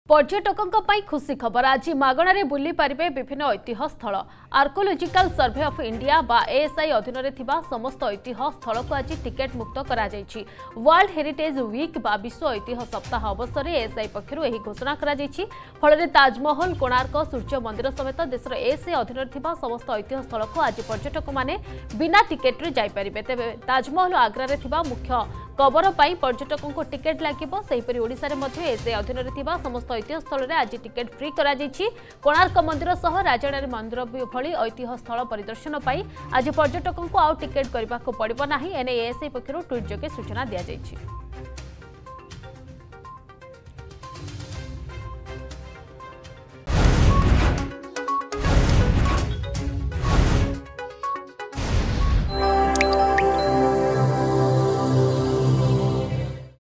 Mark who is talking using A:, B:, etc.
A: पर्यटकों खुशी खबर आज मागणारे बुली पारिबे विभिन्न ऐतिह्य स्थल आर्कोलोजिकल सर्वे ऑफ इंडिया बा एएसआई अधीन थिबा समस्त ऐतिह्य स्थल को आज टिकेट मुक्त करा जायछि। वर्ल्ड हेरिटेज वीक बा विश्व ऐतिह्य सप्ताह अवसर में एएसआई पक्षरु एही घोषणा करा जायछि। फल ताजमहल कोणार्क सूर्य मंदिर समेत देशर एएसआई अधीन थिबा समस्त ऐतिह्य स्थल को आज पर्यटक माने बिना टिकेट रे जाय परिबे। तेबे ताजमहल आग्रा रे थिबा मुख्य कबर पाई पर्यटकों को टिकेट लागिबो। सेहिपरि ओडिसा रे मध्ये एएसआई अधीन थिबा समस्त ऐतिह्य स्थल रे आज टिकेट फ्री करा जायछि। कोणार्क मंदिर सह राजारानी मंदिर भली ऐतिह्य स्थल परिदर्शन पाई आज पर्यटकों को आउ टिकेट करबा को पड़िबो नाही। एने एएसआई पक्षरु ट्वीट जोगे सूचना दिया जायछि।